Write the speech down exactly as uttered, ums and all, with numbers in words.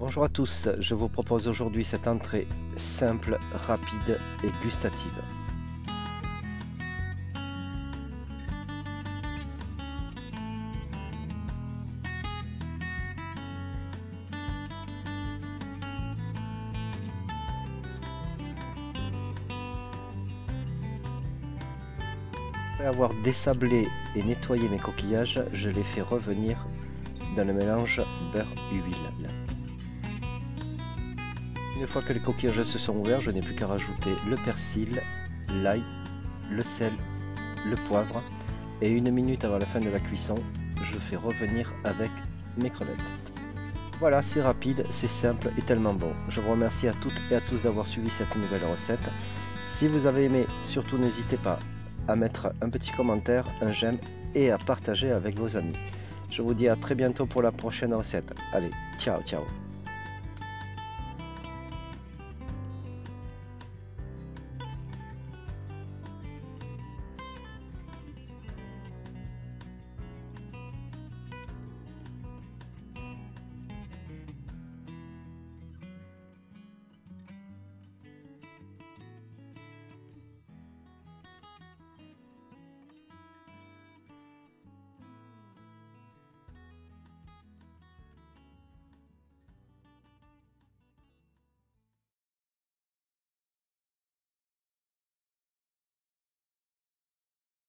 Bonjour à tous, je vous propose aujourd'hui cette entrée simple, rapide et gustative. Après avoir dessablé et nettoyé mes coquillages, je les fais revenir dans le mélange beurre-huile. Une fois que les coquillages se sont ouverts, je n'ai plus qu'à rajouter le persil, l'ail, le sel, le poivre et une minute avant la fin de la cuisson, je fais revenir avec mes crevettes. Voilà, c'est rapide, c'est simple et tellement bon. Je vous remercie à toutes et à tous d'avoir suivi cette nouvelle recette. Si vous avez aimé, surtout n'hésitez pas à mettre un petit commentaire, un j'aime et à partager avec vos amis. Je vous dis à très bientôt pour la prochaine recette. Allez, ciao ciao.